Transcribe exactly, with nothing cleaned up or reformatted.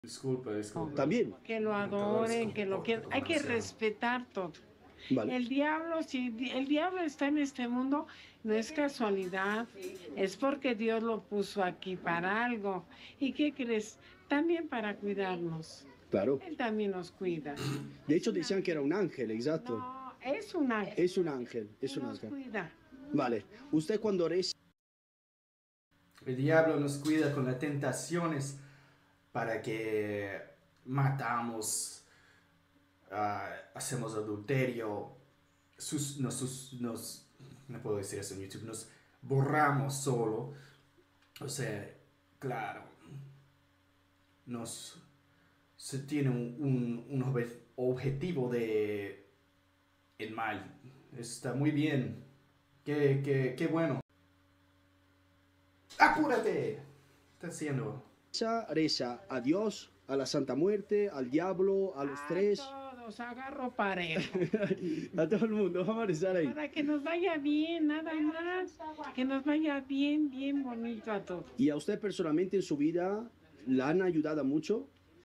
Disculpa, disculpa. También. Que lo adoren, que lo quieran. Hay que respetar todo. Vale. El diablo, si el diablo está en este mundo, no es casualidad, es porque Dios lo puso aquí para algo. ¿Y qué crees? También para cuidarnos. Claro. Él también nos cuida. De hecho decían que era un ángel, exacto. No, es un ángel. Es un ángel, es un Nos ángel. cuida. Vale. Usted cuando reza... El diablo nos cuida con las tentaciones para que matamos, ah, hacemos adulterio, sus, nos, sus- nos, no puedo decir eso en YouTube, nos borramos solo. O sea, claro, nos, se tiene un, un, un obje- objetivo de el mal. Está muy bien. Qué, qué, qué bueno. ¡Apúrate! Está haciendo. Reza, reza a Dios, a la Santa Muerte, al diablo, a los A tres, todos, agarro parejo. a todo el mundo. Vamos a rezar ahí. Para que nos vaya bien, nada más. Que nos vaya bien, bien bonito a todos. ¿Y a usted personalmente en su vida la han ayudado mucho?